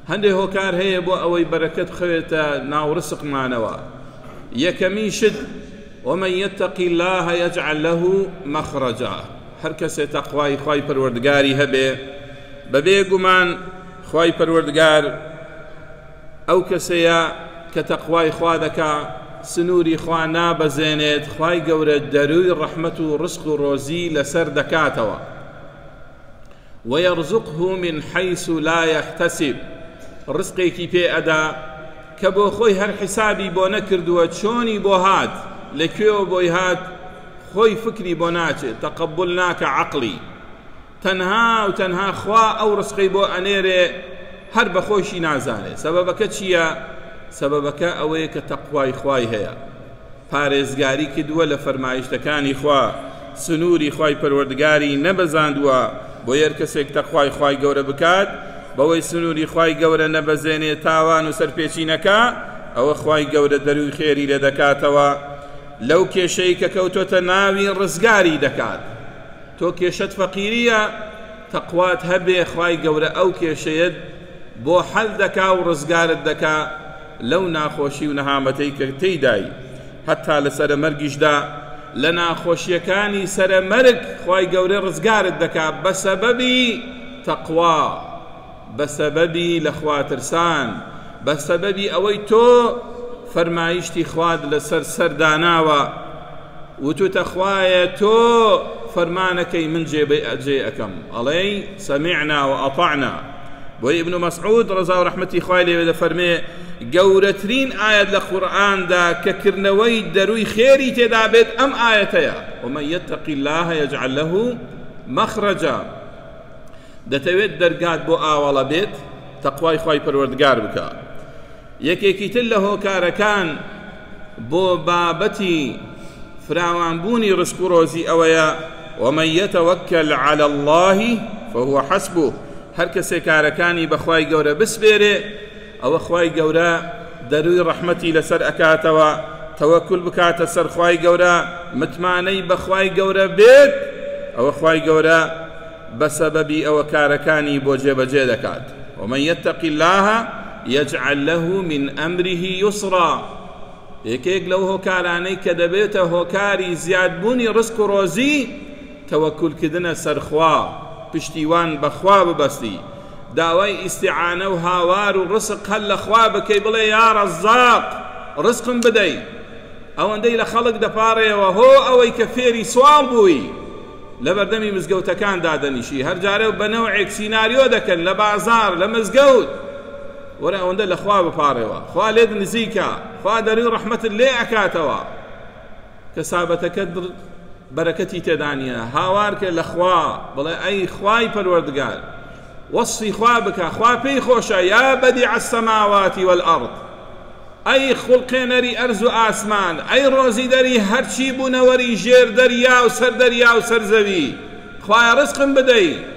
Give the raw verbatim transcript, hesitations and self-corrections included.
هەندێک هۆکار هەیە بۆ ئەوەی بەرەکەت بخەوێتە ناو ڕزقمانەوە. یەکەمی شت ومن يتق الله يجعل له مخرجا. هەر کەسێ تەقوای خوای پەروەردگاری هەبێ بەبێ گومان خوای پەروەردگار ئەو کەسەیە کە تەقوای خوا دەکا سنووری خوا نابەزێنێت، خوای گەورە دەروی ڕەحمەت و ڕزق و ڕۆزی لەسەر دەکاتەوە. ويرزقه من حيث لا يحتسب. ڕزقێکی پێ ئەدا کە بۆ خۆی هەر حیسابی بۆ نەکردووە، چۆنی بۆ هات، لەکوێوە بۆی هات، خۆی فکری بۆ ناچێت، تەقەبول ناکە عەقلی. تەنها و تەنها خوا ئەو ڕزقەی بۆ ئەنێرێ هەر بە خۆشی نازانێت. سەبەبەکە چییە؟ سەبەبەکە ئەوەیە کە تەقوای خوای هەیە، پارێزگاری کردووە لە فەرمایشتەکانی خوا، سنووری خوای پەروەردگاری نەبەزاندووە. بۆ هەر کەسێک تەقوای خوای گەورە بکات، بەوەی سنووری خوای گەورە نەبەزێنێت، تاوان و سەرپێچینەکە، ئەوە خوای گەورە دەروی خێری لێ دەکاتەوە. لەو کێشەی کە کەوتۆتە ناوی ڕزگاری دەکات. تۆ کێشەت فەقیریە، تەقوات هەبێ، خوای گەورە ئەو کێشەیەت بۆ حەل دەکا و ڕزگارت دەکا لەو ناخۆشی و نەهامەتەی کە تێیدای. هەتا لە سەرمەرگیشدا لە ناخۆشیەکانی سەرمەرگ خوای گەورە ڕزگارت دەکا بە سەبەبی تەقوا، بە سەبەبی لە خواترسان، بە سەبەبی ئەوەی تۆ فەرمایشتی خواد لەسەر سەرداناوە، وتوتە خوایە تۆ فەرمانەکەی من جێ ئەکەم، ئەڵێی سەمیعنا و ئەطەعنا. بۆی ئیبن مەسعود ڕەزا و ڕەحمەتی خوای لێ دەفەرمێ گەورەترین ئاەت لە قورئاندا کە کردنەوەی دەروی خێری تێدا بێت ئەم ئاەتەیە، ومن يتق الله يجعل له مخرجا. دەتەوێت دەرگات بۆ ئاوەڵە بێت، تەقوای خوای پەروەردگار بکە. یەکێکی تر لە هۆکارەکان بۆ بابەتی فراوانبوونی ڕزق و ڕۆزی ئەوەیە ومن يتوكل على الله فهو حسبه. هەر کەسێ کارەکانی بەخوای گەورە بسپێرێ، ئەوە خوای گەورە دەروی ڕەحمەتی لەسەر ئەکاتەوە، تەوەکل بکاتە سەر خوای گەورە، متمانەی بەخوای گەورە بێت، ئەوە خوای گەورە بە سەبەبی ئەوە کارەکانی بۆ جێبەجێ دەکات. ومن يتق الله يجعل له من أمره يسرا. یەکێک لەو هۆکارانەی کە دەبێتە هۆکاری زیادبوونی ڕزق و ڕۆزی، تەوەکولکردنە سەر خوا، پشتیوان بەخوا ببەستی، داوای ئیستیعانە و هاوار و ڕزق هەر لە خوا بکەی، بڵێ یا ڕەزاق ڕزقم بدەی. ئەوەندەی لە خەڵک دەپاڕێەوە هۆ ئەوەی کە فێری سوال بووی لە بەردەمی مزگەوتەکان دادەنیشی، هەر جارە بە نەوعێک سیناریۆ دەکەن لە بازار لە مزگەوت. وەرە ئەوەندە لە خوا بپاڕێەوە، خوا لێت نزیکە، خوا دەروی ڕەحمەتت لێ ئەکاتەوە. کەسابەتەکەت بەرەکەتی تێدا نییە، هاوار کە لە خوا، بڵێ ئەی خوای پەروەردگار وەصفی خوا بکە، خوا پێی خۆشە، یا بەدیع السەماواتی والئەرض، ئەی خوڵقێنەری ئەرز و ئاسمان، ئەی ڕۆزی دەری هەرچی بوونەوەری ژێر دەریا و سەر دەریا و سەر زەوی، خوایە ڕزقم بدەی،